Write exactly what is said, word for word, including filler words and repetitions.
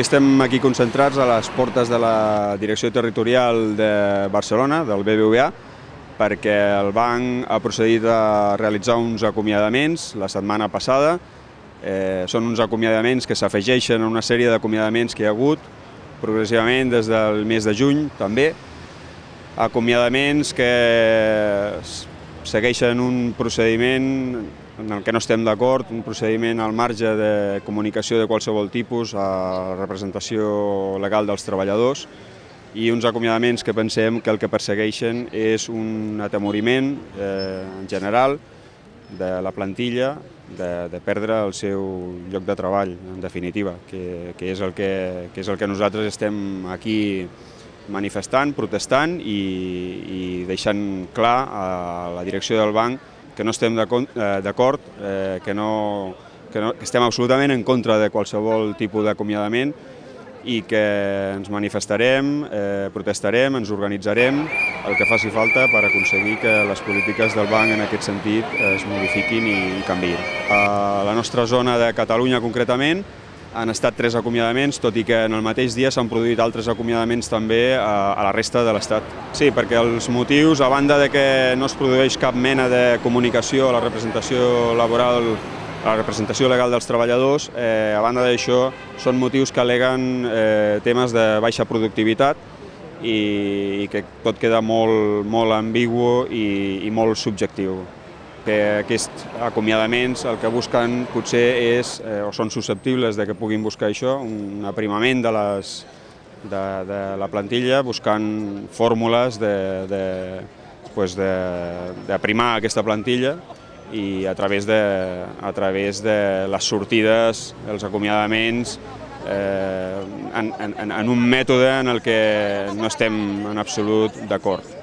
Avui estem aquí concentrats a les portes de la Direcció Territorial de Barcelona, del B B V A, perquè el banc ha procedit a realitzar uns acomiadaments la setmana passada. Eh, són uns acomiadaments que s'afegeixen a una sèrie d'acomiadaments que hi ha hagut progressivament des del mes de juny, també. Acomiadaments que segueixen un procediment en el que no estem d'acord, un procediment al marge de comunicació de qualsevol tipus a la representació legal dels treballadors i uns acomiadaments que pensem que el que persegueixen és un atemoriment eh, en general de la plantilla de, de perdre el seu lloc de treball, en definitiva, que, que, és el que, que és el que nosaltres estem aquí manifestant, protestant i, i deixant clar a la direcció del banc que no estem d'acord, eh, que, no, que, no, que estem absolutament en contra de qualsevol tipus d'acomiadament i que ens manifestarem, eh, protestarem, ens organitzarem el que faci falta per aconseguir que les polítiques del banc en aquest sentit es modifiquin i, i canviïn. A la nostra zona de Catalunya concretament han estat tres acomiadaments, tot i que en el mateix dia s'han produït altres acomiadaments també a, a la resta de l'Estat. Sí, perquè els motius, a banda de que no es produeix cap mena de comunicació a la representació laboral, a la representació legal dels treballadors, eh, a banda d'això són motius que al·leguen eh, temes de baixa productivitat i, i que tot queda molt, molt ambigu i, i molt subjectiu. Que aquests acomiadaments el que busquen potser és, eh, o són susceptibles de que puguin buscar això, un aprimament de, les, de, de la plantilla, buscant fórmules de, de, pues de, d'aprimar aquesta plantilla i a través de, a través de les sortides, els acomiadaments, eh, en, en, en un mètode en el que no estem en absolut d'acord.